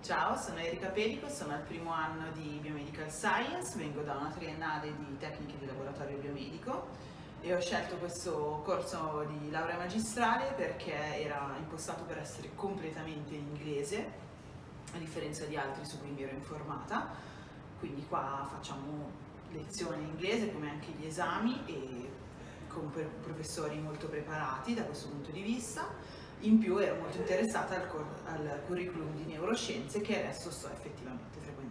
Ciao, sono Erika Perico, sono al primo anno di Biomedical Science, vengo da una triennale di tecniche di laboratorio biomedico e ho scelto questo corso di laurea magistrale perché era impostato per essere completamente in inglese, a differenza di altri su cui mi ero informata, quindi qua facciamo lezione in inglese come anche gli esami e con professori molto preparati da questo punto di vista. In più ero molto interessata al curriculum di neuroscienze che adesso sto effettivamente frequentando.